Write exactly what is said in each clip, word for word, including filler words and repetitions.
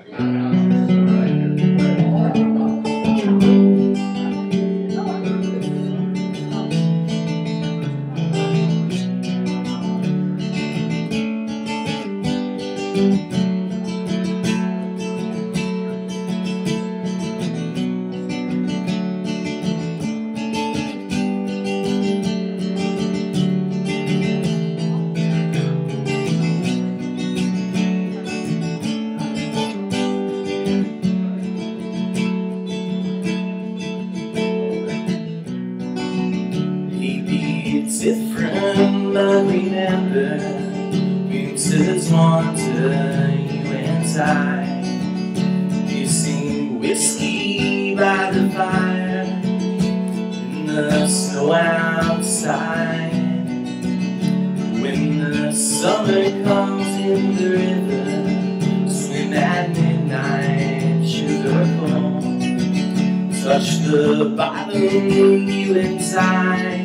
Different, but remember, winters wander, you and I. You sing whiskey by the fire, in the snow outside. When the summer comes in the river, swim at midnight, sugar plum. Touch the bottom, you and I.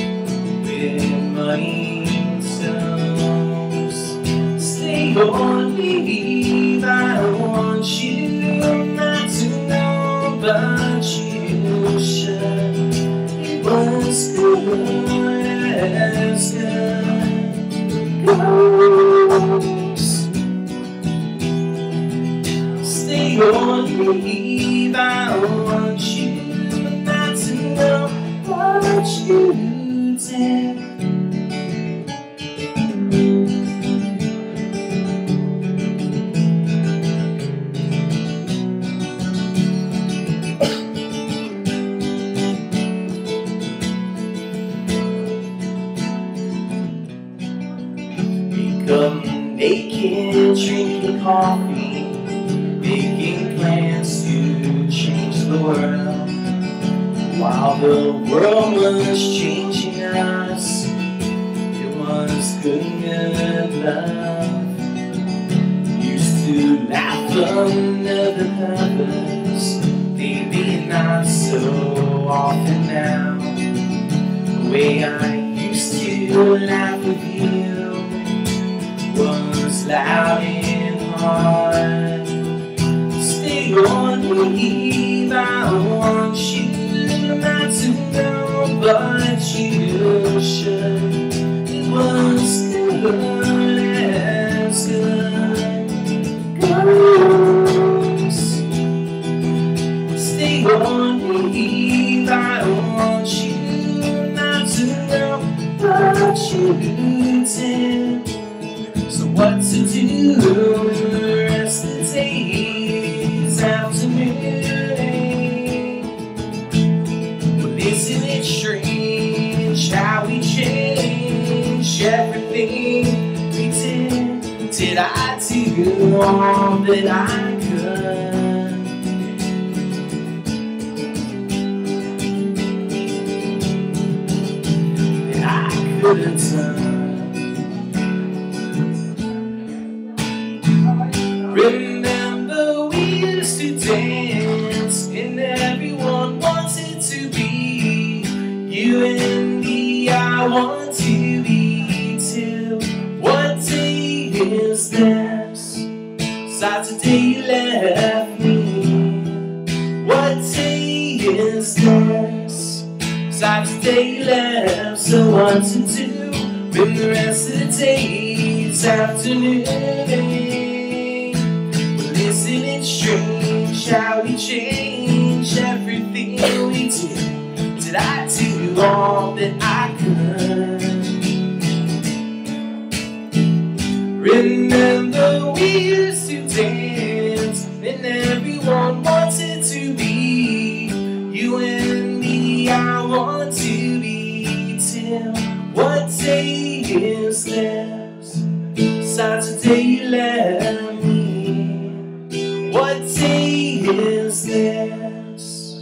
Money stones, stay on me. I want you not to know, but you should. It was good as good goes. Stay on me. I want you not to know, but you did. Come naked, drinking coffee, making plans to change the world. While the world was changing us, it was good love. Used to laugh under the covers, maybe not so often now. The way I used to laugh with you was loud and hard. Stay on me, I want you not to know, but you should. It was good as good goes. Stay on me, I want you not to know, but you did. So what to do the rest of the days afternoon? Well, isn't it strange how we change everything we did? Did I do all that I could? That I could have done? Remember we used to dance, and everyone wanted to be you and me. I want to be too. What day is this? Saturday you left me. What day is this? Saturday you left. So what to do when the rest of the day's afternoon? Isn't it strange how we change everything we did? Did I do all that I could? Remember we used to dance, and everyone wanted to be you and me. I want to be till. What day is this? Saturday you left me. What day is this?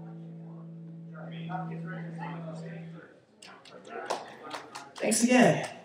Thanks again.